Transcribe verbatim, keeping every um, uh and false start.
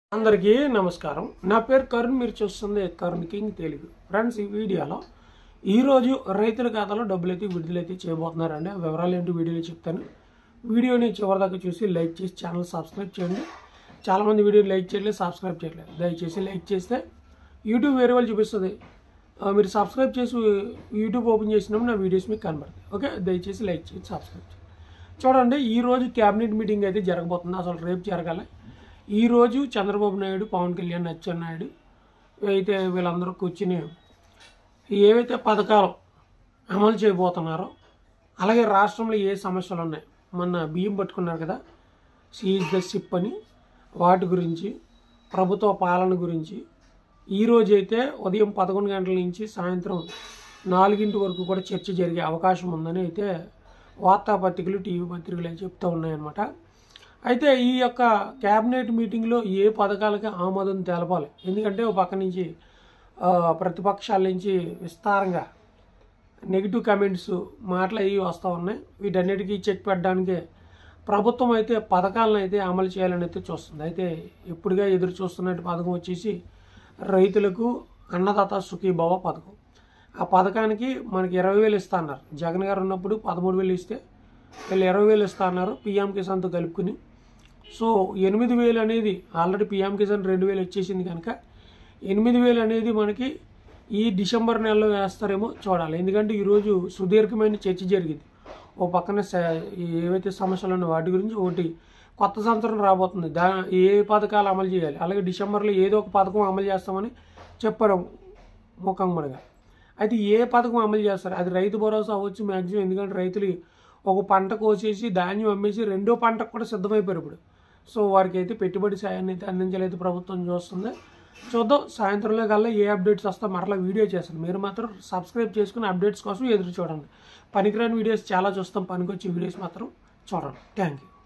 అందరికీ నమస్కారం. నా పేరు కరుణ్. మీరు చూస్తుంది కరుణ్ కింగ్ తెలుగు. ఫ్రెండ్స్, ఈ వీడియోలో ఈరోజు రైతుల ఖాతాలో డబ్బులు అయితే విడుదలైతే చేయబోతున్నారండి. ఆ వివరాలు ఏంటి వీడియోలో చెప్తాను. వీడియోని చివరిదాకా చూసి లైక్ చేసి ఛానల్ సబ్స్క్రైబ్ చేయండి. చాలామంది వీడియో లైక్ చేయలేదు, సబ్స్క్రైబ్ చేయట్లేదు. దయచేసి లైక్ చేస్తే యూట్యూబ్ వేరే వాళ్ళు చూపిస్తుంది. మీరు సబ్స్క్రైబ్ చేసి యూట్యూబ్ ఓపెన్ చేసినప్పుడు నా వీడియోస్ మీకు కనబడతాయి. ఓకే, దయచేసి లైక్ చేసి సబ్స్క్రైబ్ చేయండి. చూడండి, ఈరోజు క్యాబినెట్ మీటింగ్ అయితే జరగబోతుంది. అసలు రేపు జరగాలి. ఈరోజు చంద్రబాబు నాయుడు, పవన్ కళ్యాణ్, అచ్చెన్నాయుడు అయితే వీళ్ళందరూ కూర్చుని ఏవైతే పథకాలు అమలు చేయబోతున్నారో, అలాగే రాష్ట్రంలో ఏ సమస్యలు ఉన్నాయి, మొన్న బియ్యం పట్టుకున్నారు కదా, సీజ్ ద షిప్ అని, వాటి గురించి, ప్రభుత్వ పాలన గురించి ఈరోజు అయితే ఉదయం పదకొండు గంటల నుంచి సాయంత్రం నాలుగింటి వరకు కూడా చర్చ జరిగే అవకాశం ఉందని అయితే వార్తాపత్రికలు, టీవీ పత్రికలు అయితే చెప్తూ ఉన్నాయన్నమాట. అయితే ఈ యొక్క క్యాబినెట్ మీటింగ్లో ఏ పథకాలకి ఆమోదం తెలపాలి. ఎందుకంటే ఒక పక్క నుంచి ప్రతిపక్షాల నుంచి విస్తారంగా నెగిటివ్ కామెంట్స్, మాటలు అవి వస్తూ ఉన్నాయి. వీటన్నిటికీ చెక్ పెట్టడానికి ప్రభుత్వం అయితే పథకాలను అయితే అమలు చేయాలని అయితే చూస్తుంది. అయితే ఎప్పుడుగా ఎదురు చూస్తున్నట్టు పథకం వచ్చేసి రైతులకు అన్నదాత సుఖీభవ పథకం. ఆ పథకానికి మనకి ఇరవై వేలు ఇస్తా అన్నారు. జగన్ గారు ఉన్నప్పుడు పదమూడు వేలు ఇస్తే వీళ్ళు ఇరవై వేలు ఇస్తా అన్నారు, పిఎం కిసాన్తో కలుపుకుని. సో ఎనిమిది వేలు అనేది ఆల్రెడీ పిఎం కిసాన్ రెండు వేలు వచ్చేసింది కనుక ఎనిమిది వేలు అనేది మనకి ఈ డిసెంబర్ నెలలో వేస్తారేమో చూడాలి. ఎందుకంటే ఈరోజు సుదీర్ఘమైన చర్చ జరిగింది. ఓ పక్కన ఏవైతే సమస్యలు ఉన్నాయో వాటి గురించి, ఒకటి కొత్త సంవత్సరం రాబోతుంది, దా ఏ పథకాలు అమలు చేయాలి, అలాగే డిసెంబర్లో ఏదో ఒక పథకం అమలు చేస్తామని చెప్పారు ముఖంగా. అయితే ఏ పథకం అమలు చేస్తారు? అది రైతు భరోసా అవ్వచ్చు మ్యాక్సిమం. ఎందుకంటే రైతులు ఒక పంట కోసేసి ధాన్యం అమ్మేసి రెండో పంటకు కూడా సిద్ధమైపోయారు ఇప్పుడు. సో వారికి అయితే పెట్టుబడి సాయాన్ని అయితే అందించలేదు ప్రభుత్వం చూస్తుంది. చూద్దాం సాయంత్రంలో కల్లా ఏ అప్డేట్స్ వస్తా మరలా వీడియో చేస్తాను. మీరు మాత్రం సబ్స్క్రైబ్ చేసుకుని అప్డేట్స్ కోసం ఎదురు చూడండి. పనికిరాని వీడియోస్ చాలా చూస్తాం, పనికొచ్చే వీడియోస్ మాత్రం చూడండి. Thank you.